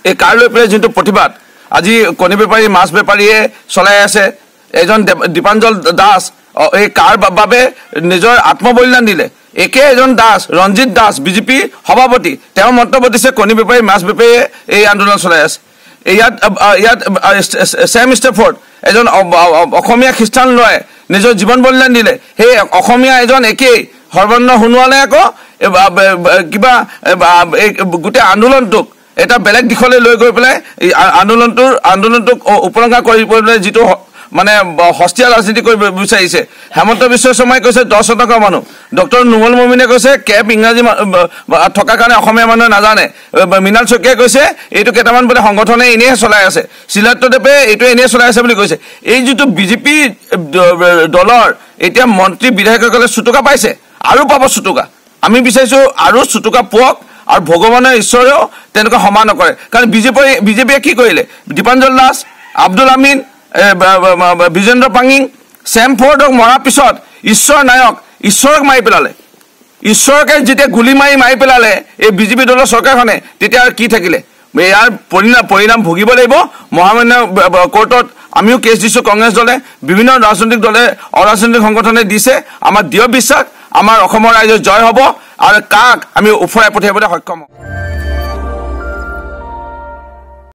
এই কাৰ লৈ পেলাই যোনটো প্ৰতিবাদ আজি কণী বেপাৰী মাছ বেপাৰীয়ে চলাই আছে এজন দীপাঞ্জল দাস এই কাৰ বাবে নিজৰ আত্মবলিদান দিলে একে এজন দাস ৰঞ্জিত দাস বিজেপি সভাপতি তেওঁ মন্তব্য দিছে কণী বেপাৰী মাছ বেপাৰীয়ে এই আন্দোলন চলাই আছে ইয়াত ছেম ষ্টেফৰ্ড এজন অসমীয়া খ্ৰীষ্টান লয় নিজৰ জীৱন বলিদান দিলে সেই অসমীয়া এজন একেই সৰ্বন্ন সোণোৱালে আকৌ কিবা গোটেই আন্দোলনটোক এটা বেলেগ দিশলৈ লৈ গৈ পেলাই আন্দোলনটোক উপলংঘা কৰি পেলাই যিটো মানে হস্তীয়া ৰাজনীতি কৰিব বিচাৰিছে হেমন্ত বিশ্ব শৰ্মাই কৈছে 10% মানুহ ডক্টৰ নুমল মমিনে কৈছে কেপ ইংৰাজী থকা কাৰণে অসমীয়া মানুহে নাজানে মৃণাল শইকীয়াই কৈছে এইটো কেইটামান বোলে সংগঠনে এনেহে চলাই আছে শিলাত্তদেৱে এইটো এনেহে চলাই আছে বুলি কৈছে এই যিটো বিজেপি দলৰ এতিয়া মন্ত্ৰী বিধায়কসকলে চুটুকা পাইছে আৰু পাব চুটুকা আমি বিচাৰিছো আৰু চুটুকা পোৱক আৰু ভগৱানৰ ঈশ্বৰেও তেনেকুৱা সমান নকৰে কাৰণ বিজেপিয়ে কি কৰিলে দীপাঞ্জল দাস আব্দুল আমিন বিজেন্দ্ৰ পাঙিং ছেম ফৰ্ডক মৰাৰ পিছত ঈশ্বৰ নায়ক ঈশ্বৰক মাৰি পেলালে ঈশ্বৰকে যেতিয়া গুলি মাৰি পেলালে এই বিজেপি দলৰ চৰকাৰখনে তেতিয়া আৰু কি থাকিলে ইয়াৰ পৰিণাম ভুগিব লাগিব মহামান্য কোৰ্টত আমিও কেছ দিছোঁ কংগ্ৰেছ দলে বিভিন্ন ৰাজনৈতিক দলে অৰাজনৈতিক সংগঠনে দিছে আমাৰ দৃঢ় বিশ্বাস আমাৰ অসমৰ ৰাইজৰ জয় হ'ব আৰু কাক আমি উফৰাই পঠিয়াবলৈ সক্ষম হ'ম